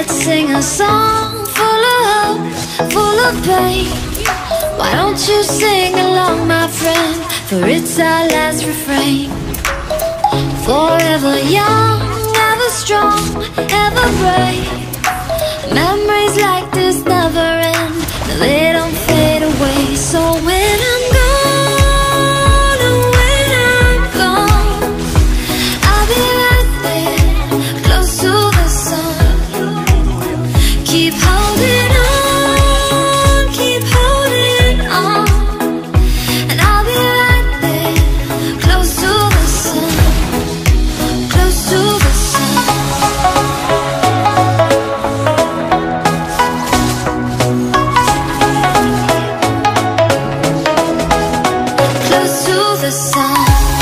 Sing a song full of hope, full of pain. Why don't you sing along, my friend? For it's our last refrain. Forever young, ever strong, ever brave. Memories like this never end, no, they don't fade away. So when I'm gone, oh, when I'm gone, I'll be right there, close to the sun. Keep holding on, keep holding on, and I'll be right there, close to the sun, close to the sun. Close to the sun.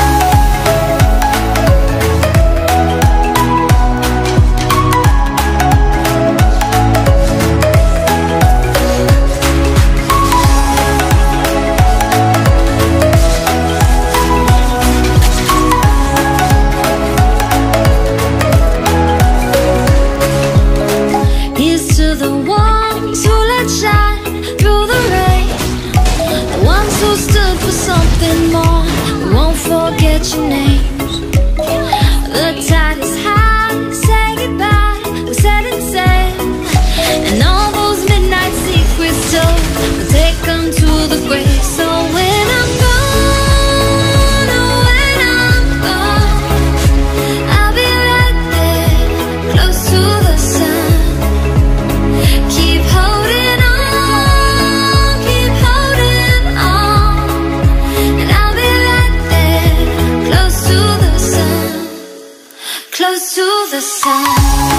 Here's to the ones who let shine through the rain, the ones who stood for something more. We won't forget your names. The tide is high, say goodbye, we set it sail, and all those midnight secrets told, we'll take them to the grave. So when I'm gone, oh, when I'm gone, I'll be right there, close to the sun. Keep holding on, keep holding on, and I'll be right there, close to the sun, close to the sun.